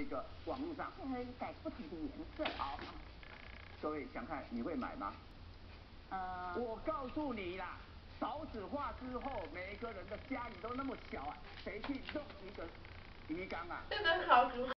个网络上， 可以改不同的颜色。 好，各位想看你会买吗？我告诉你啦，少子化之后，每一个人的家里都那么小啊，谁去弄一个鱼缸啊？ 真的好